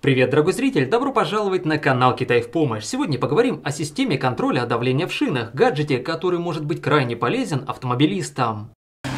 Привет, дорогой зритель! Добро пожаловать на канал Китай в помощь! Сегодня поговорим о системе контроля давления в шинах, гаджете, который может быть крайне полезен автомобилистам.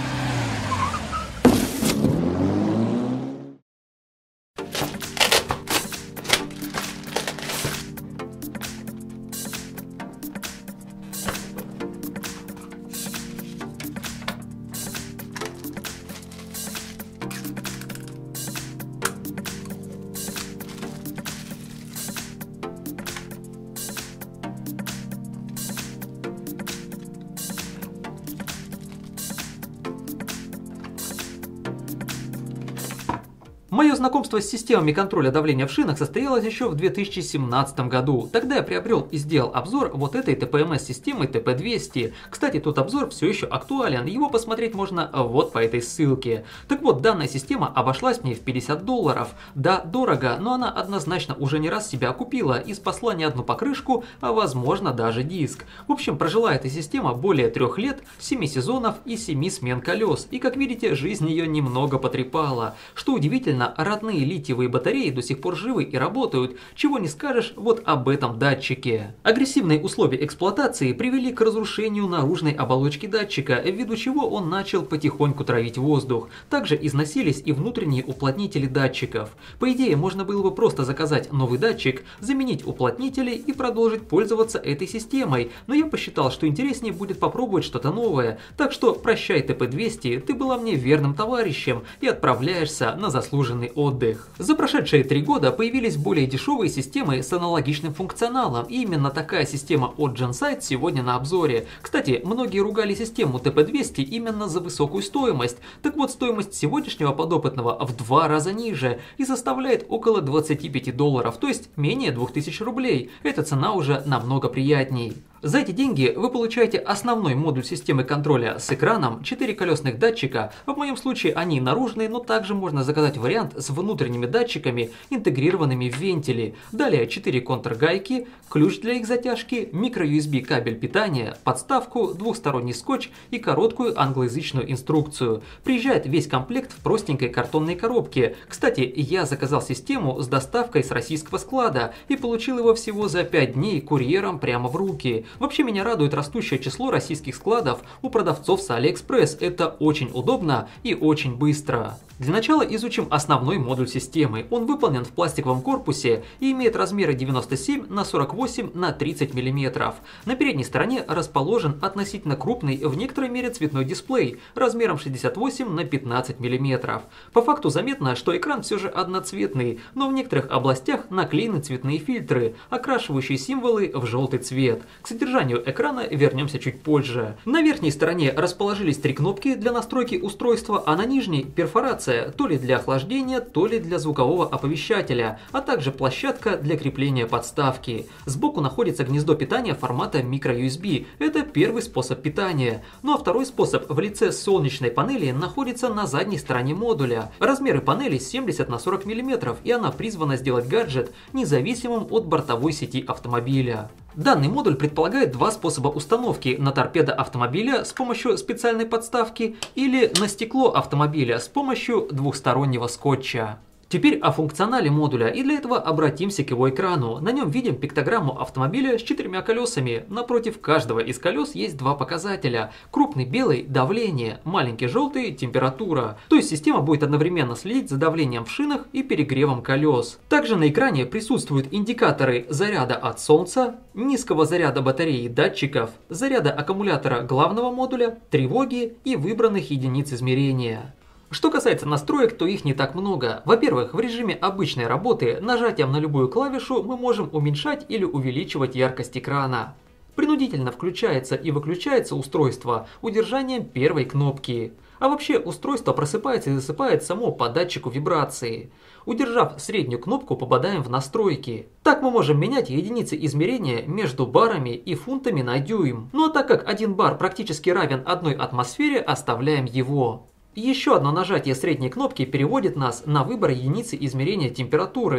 Мое знакомство с системами контроля давления в шинах состоялось еще в 2017 году. Тогда я приобрел и сделал обзор вот этой ТПМС-системы TP200. Кстати, тот обзор все еще актуален, его посмотреть можно вот по этой ссылке. Так вот, данная система обошлась мне в $50. Да, дорого, но она однозначно уже не раз себя окупила и спасла не одну покрышку, а возможно даже диск. В общем, прожила эта система более 3 лет, 7 сезонов и 7 смен колес. И как видите, жизнь ее немного потрепала. Что удивительно, родные литиевые батареи до сих пор живы и работают, чего не скажешь вот об этом датчике. Агрессивные условия эксплуатации привели к разрушению наружной оболочки датчика, ввиду чего он начал потихоньку травить воздух. Также износились и внутренние уплотнители датчиков. По идее, можно было бы просто заказать новый датчик, заменить уплотнители и продолжить пользоваться этой системой, но я посчитал, что интереснее будет попробовать что-то новое. Так что прощай TP200, ты была мне верным товарищем и отправляешься на заслуженный отдых. За прошедшие 3 года появились более дешевые системы с аналогичным функционалом, и именно такая система от Gensight сегодня на обзоре. Кстати, многие ругали систему TP200 именно за высокую стоимость. Так вот, стоимость сегодняшнего подопытного в 2 раза ниже и составляет около $25, то есть менее 2000 рублей. Эта цена уже намного приятней. За эти деньги вы получаете основной модуль системы контроля с экраном, 4 колесных датчика, в моем случае они наружные, но также можно заказать вариант с внутренними датчиками, интегрированными в вентили. Далее 4 контргайки, ключ для их затяжки, micro-USB кабель питания, подставку, двухсторонний скотч и короткую англоязычную инструкцию. Приезжает весь комплект в простенькой картонной коробке. Кстати, я заказал систему с доставкой с российского склада и получил его всего за 5 дней курьером прямо в руки. Вообще меня радует растущее число российских складов у продавцов с AliExpress. Это очень удобно и очень быстро. Для начала изучим основной модуль системы. Он выполнен в пластиковом корпусе и имеет размеры 97 на 48 на 30 мм. На передней стороне расположен относительно крупный в некоторой мере цветной дисплей размером 68 на 15 мм. По факту заметно, что экран все же одноцветный, но в некоторых областях наклеены цветные фильтры, окрашивающие символы в желтый цвет. К содержанию экрана вернемся чуть позже. На верхней стороне расположились 3 кнопки для настройки устройства, а на нижней перфорация то ли для охлаждения, то ли для звукового оповещателя, а также площадка для крепления подставки. Сбоку находится гнездо питания формата micro-USB. Это первый способ питания. Ну а второй способ в лице солнечной панели находится на задней стороне модуля. Размеры панели 70 на 40 мм, и она призвана сделать гаджет независимым от бортовой сети автомобиля. Данный модуль предполагает 2 способа установки: на торпедо автомобиля с помощью специальной подставки или на стекло автомобиля с помощью двухстороннего скотча. Теперь о функционале модуля, и для этого обратимся к его экрану. На нем видим пиктограмму автомобиля с 4 колесами. Напротив каждого из колес есть 2 показателя. Крупный белый – давление, маленький желтый – температура. То есть система будет одновременно следить за давлением в шинах и перегревом колес. Также на экране присутствуют индикаторы заряда от солнца, низкого заряда батареи датчиков, заряда аккумулятора главного модуля, тревоги и выбранных единиц измерения. Что касается настроек, то их не так много. Во-первых, в режиме обычной работы нажатием на любую клавишу мы можем уменьшать или увеличивать яркость экрана. Принудительно включается и выключается устройство удержанием первой кнопки. А вообще устройство просыпается и засыпает само по датчику вибрации. Удержав среднюю кнопку, попадаем в настройки. Так мы можем менять единицы измерения между барами и фунтами на дюйм. Ну а так как 1 бар практически равен 1 атмосфере, оставляем его. Еще одно нажатие средней кнопки переводит нас на выбор единицы измерения температуры. Тут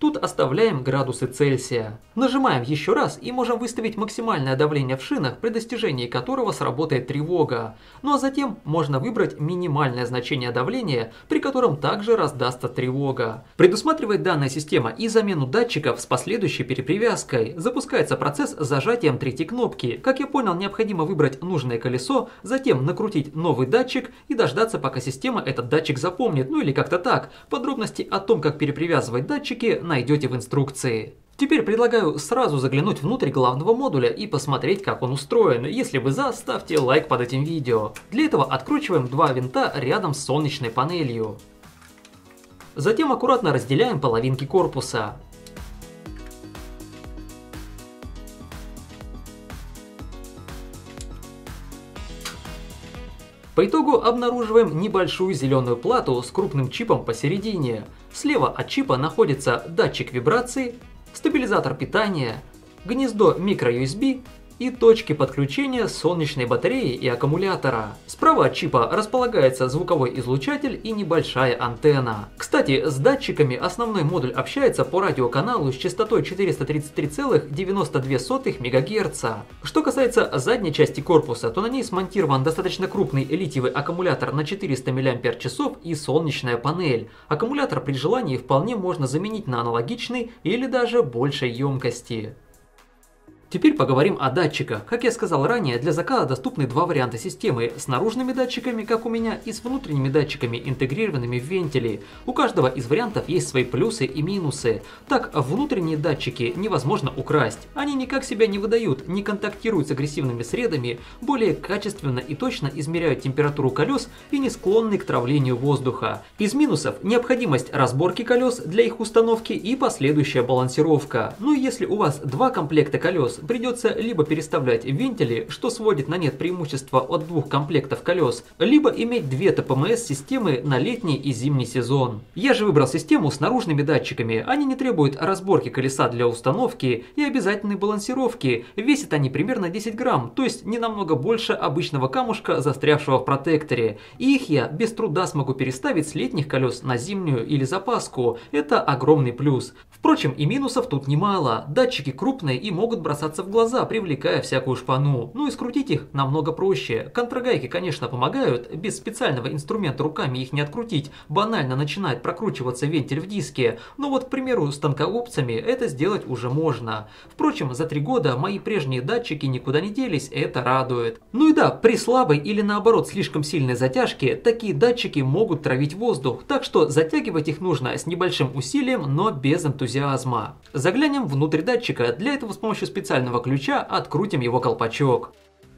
Тут оставляем градусы Цельсия. Нажимаем еще раз и можем выставить максимальное давление в шинах, при достижении которого сработает тревога. Ну а затем можно выбрать минимальное значение давления, при котором также раздастся тревога. Предусматривает данная система и замену датчиков с последующей перепривязкой. Запускается процесс с зажатием третьей кнопки. Как я понял, необходимо выбрать нужное колесо, затем накрутить новый датчик и дождаться, пока система этот датчик запомнит, ну или как-то так. Подробности о том, как перепривязывать датчики, найдете в инструкции. Теперь предлагаю сразу заглянуть внутрь главного модуля и посмотреть, как он устроен. Если вы за, ставьте лайк под этим видео. Для этого откручиваем два винта рядом с солнечной панелью. Затем аккуратно разделяем половинки корпуса. По итогу обнаруживаем небольшую зеленую плату с крупным чипом посередине. Слева от чипа находится датчик вибрации, стабилизатор питания, гнездо microUSB и точки подключения солнечной батареи и аккумулятора. Справа от чипа располагается звуковой излучатель и небольшая антенна. Кстати, с датчиками основной модуль общается по радиоканалу с частотой 433,92 МГц. Что касается задней части корпуса, то на ней смонтирован достаточно крупный литиевый аккумулятор на 400 мАч и солнечная панель. Аккумулятор при желании вполне можно заменить на аналогичный или даже большей емкости. Теперь поговорим о датчиках. Как я сказал ранее, для заказа доступны два варианта системы с наружными датчиками, как у меня, и с внутренними датчиками, интегрированными в вентили. У каждого из вариантов есть свои плюсы и минусы. Так, внутренние датчики невозможно украсть. Они никак себя не выдают, не контактируют с агрессивными средами, более качественно и точно измеряют температуру колес и не склонны к травлению воздуха. Из минусов – необходимость разборки колес для их установки и последующая балансировка. Ну и если у вас два комплекта колес, придется либо переставлять вентили, что сводит на нет преимущество от двух комплектов колес, либо иметь две ТПМС-системы на летний и зимний сезон. Я же выбрал систему с наружными датчиками. Они не требуют разборки колеса для установки и обязательной балансировки. Весят они примерно 10 грамм, то есть не намного больше обычного камушка, застрявшего в протекторе. И их я без труда смогу переставить с летних колес на зимнюю или запаску. Это огромный плюс. Впрочем, и минусов тут немало. Датчики крупные и могут бросаться в глаза, привлекая всякую шпану. Ну и скрутить их намного проще. Контрагайки, конечно, помогают. Без специального инструмента руками их не открутить. Банально начинает прокручиваться вентиль в диске. Но вот, к примеру, с тонкогубцами это сделать уже можно. Впрочем, за 3 года мои прежние датчики никуда не делись, это радует. Ну и да, при слабой или наоборот слишком сильной затяжке, такие датчики могут травить воздух. Так что затягивать их нужно с небольшим усилием, но без энтузиазма. Заглянем внутрь датчика. Для этого с помощью специального ключа открутим его колпачок.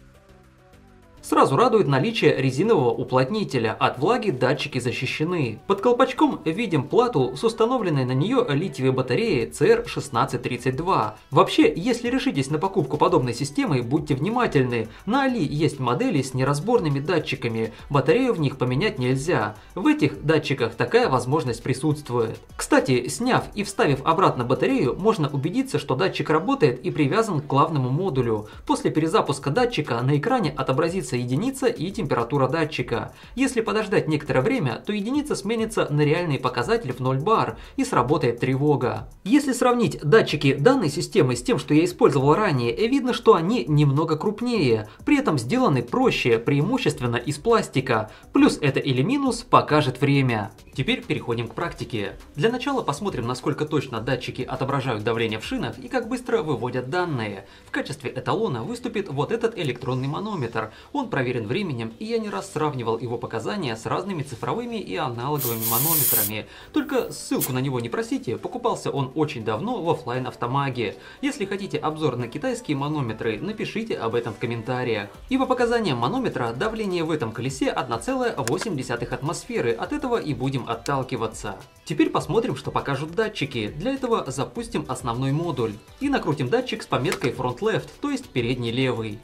Сразу радует наличие резинового уплотнителя. От влаги датчики защищены. Под колпачком видим плату с установленной на нее литиевой батареей CR1632. Вообще, если решитесь на покупку подобной системы, будьте внимательны. На Али есть модели с неразборными датчиками. Батарею в них поменять нельзя. В этих датчиках такая возможность присутствует. Кстати, сняв и вставив обратно батарею, можно убедиться, что датчик работает и привязан к главному модулю. После перезапуска датчика на экране отобразится единица и температура датчика. Если подождать некоторое время, то единица сменится на реальный показатель в 0 бар и сработает тревога. Если сравнить датчики данной системы с тем, что я использовал ранее, видно, что они немного крупнее, при этом сделаны проще, преимущественно из пластика. Плюс это или минус, покажет время. Теперь переходим к практике. Для начала посмотрим, насколько точно датчики отображают давление в шинах и как быстро выводят данные. В качестве эталона выступит вот этот электронный манометр. Он проверен временем, и я не раз сравнивал его показания с разными цифровыми и аналоговыми манометрами. Только ссылку на него не просите, покупался он очень давно в оффлайн автомаге. Если хотите обзор на китайские манометры, напишите об этом в комментариях. И по показаниям манометра давление в этом колесе 1,8 атмосферы, от этого и будем отталкиваться. Теперь посмотрим, что покажут датчики. Для этого запустим основной модуль и накрутим датчик с пометкой Front Left, то есть передний левый.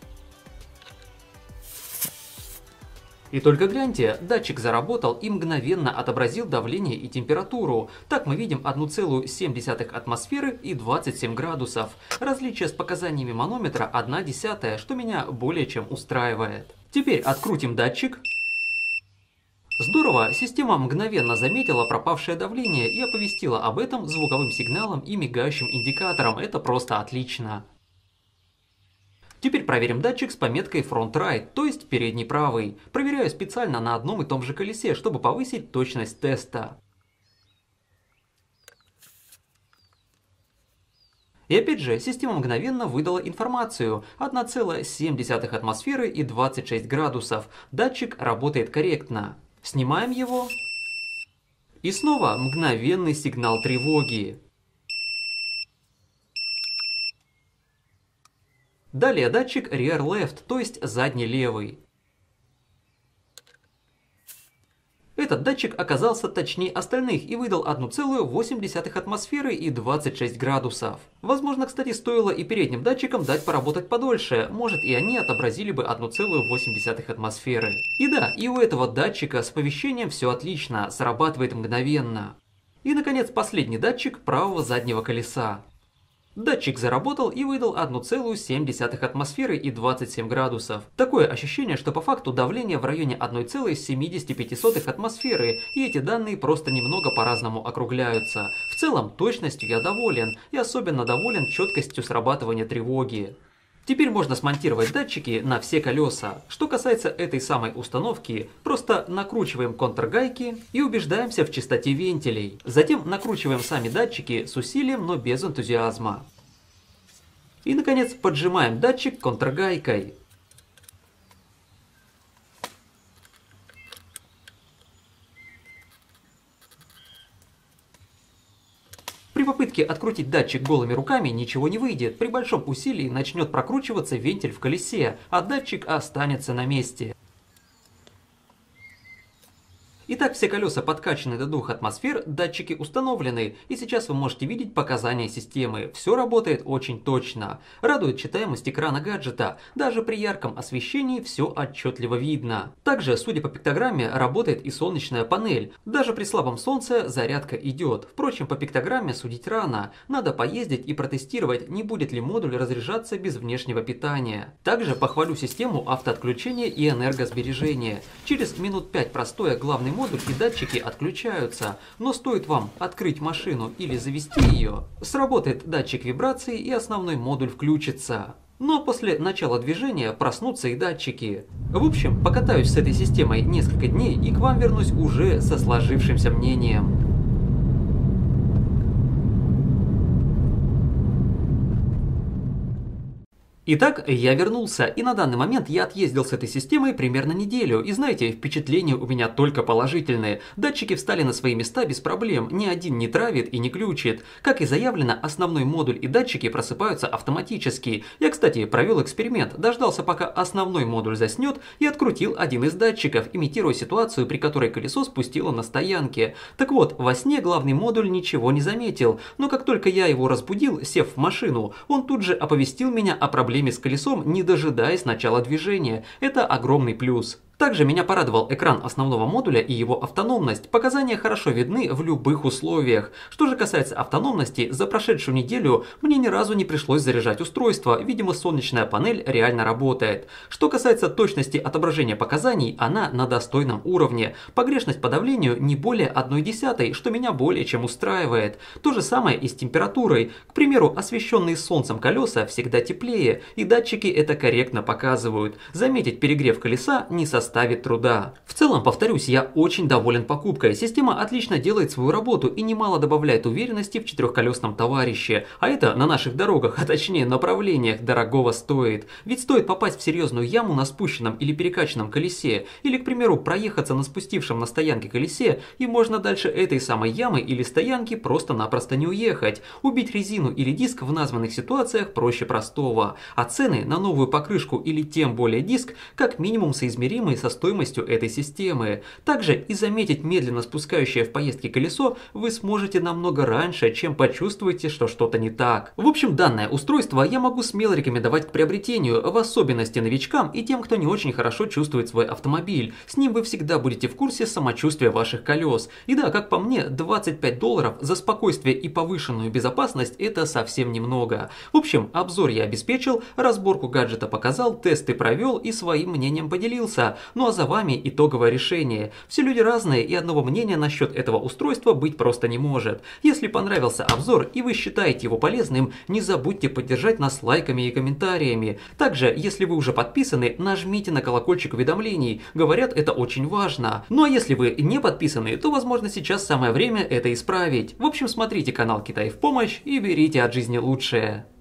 И только гляньте, датчик заработал и мгновенно отобразил давление и температуру. Так мы видим 1,7 атмосферы и 27 градусов. Различие с показаниями манометра 1/10, что меня более чем устраивает. Теперь открутим датчик. Здорово, система мгновенно заметила пропавшее давление и оповестила об этом звуковым сигналом и мигающим индикатором. Это просто отлично. Теперь проверим датчик с пометкой Front Right, то есть передний правый. Проверяю специально на одном и том же колесе, чтобы повысить точность теста. И опять же, система мгновенно выдала информацию: 1,7 атмосферы и 26 градусов. Датчик работает корректно. Снимаем его. И снова мгновенный сигнал тревоги. Далее датчик Rear Left, то есть задний левый. Этот датчик оказался точнее остальных и выдал 1,8 атмосферы и 26 градусов. Возможно, кстати, стоило и передним датчикам дать поработать подольше, может и они отобразили бы 1,8 атмосферы. И да, и у этого датчика с оповещением все отлично, срабатывает мгновенно. И наконец последний датчик правого заднего колеса. Датчик заработал и выдал 1,7 атмосферы и 27 градусов. Такое ощущение, что по факту давление в районе 1,75 атмосферы, и эти данные просто немного по-разному округляются. В целом, точностью я доволен, и особенно доволен четкостью срабатывания тревоги. Теперь можно смонтировать датчики на все колеса. Что касается этой самой установки, просто накручиваем контргайки и убеждаемся в чистоте вентилей. Затем накручиваем сами датчики с усилием, но без энтузиазма. И наконец поджимаем датчик контргайкой. При попытке открутить датчик голыми руками ничего не выйдет, при большом усилии начнет прокручиваться вентиль в колесе, а датчик останется на месте. Итак, все колеса подкачаны до 2 атмосфер, датчики установлены, и сейчас вы можете видеть показания системы. Все работает очень точно. Радует читаемость экрана гаджета. Даже при ярком освещении все отчетливо видно. Также, судя по пиктограмме, работает и солнечная панель. Даже при слабом солнце зарядка идет. Впрочем, по пиктограмме судить рано. Надо поездить и протестировать, не будет ли модуль разряжаться без внешнего питания. Также похвалю систему автоотключения и энергосбережения. Через минут 5 простоя главный модуль и датчики отключаются, но стоит вам открыть машину или завести ее, сработает датчик вибрации и основной модуль включится. Но после начала движения проснутся и датчики. В общем, покатаюсь с этой системой несколько дней и к вам вернусь уже со сложившимся мнением. Итак, я вернулся, и на данный момент я отъездил с этой системой примерно неделю, и знаете, впечатления у меня только положительные. Датчики встали на свои места без проблем, ни один не травит и не глючит. Как и заявлено, основной модуль и датчики просыпаются автоматически. Я, кстати, провел эксперимент, дождался, пока основной модуль заснет, и открутил один из датчиков, имитируя ситуацию, при которой колесо спустило на стоянке. Так вот, во сне главный модуль ничего не заметил, но как только я его разбудил, сев в машину, он тут же оповестил меня о проблеме с колесом, не дожидаясь начала движения. Это огромный плюс. Также меня порадовал экран основного модуля и его автономность. Показания хорошо видны в любых условиях. Что же касается автономности, за прошедшую неделю мне ни разу не пришлось заряжать устройство. Видимо, солнечная панель реально работает. Что касается точности отображения показаний, она на достойном уровне. Погрешность по давлению не более 0,1, что меня более чем устраивает. То же самое и с температурой. К примеру, освещенные солнцем колеса всегда теплее, и датчики это корректно показывают. Заметить перегрев колеса не составит труда. В целом, повторюсь, я очень доволен покупкой. Система отлично делает свою работу и немало добавляет уверенности в четырехколесном товарище. А это на наших дорогах, а точнее направлениях, дорогого стоит. Ведь стоит попасть в серьезную яму на спущенном или перекачанном колесе, или, к примеру, проехаться на спустившем на стоянке колесе, и можно дальше этой самой ямы или стоянки просто-напросто не уехать. Убить резину или диск в названных ситуациях проще простого. А цены на новую покрышку или тем более диск как минимум соизмеримы со стоимостью этой системы. Также и заметить медленно спускающее в поездке колесо вы сможете намного раньше, чем почувствуете, что что-то не так. В общем, данное устройство я могу смело рекомендовать к приобретению, в особенности новичкам и тем, кто не очень хорошо чувствует свой автомобиль. С ним вы всегда будете в курсе самочувствия ваших колес. И да, как по мне, $25 за спокойствие и повышенную безопасность это совсем немного. В общем, обзор я обеспечил, разборку гаджета показал, тесты провел и своим мнением поделился. ну а за вами итоговое решение. Все люди разные, и одного мнения насчет этого устройства быть просто не может. Если понравился обзор и вы считаете его полезным, не забудьте поддержать нас лайками и комментариями. Также, если вы уже подписаны, нажмите на колокольчик уведомлений. Говорят, это очень важно. Ну а если вы не подписаны, то возможно сейчас самое время это исправить. В общем, смотрите канал Китай в помощь и берите от жизни лучшее.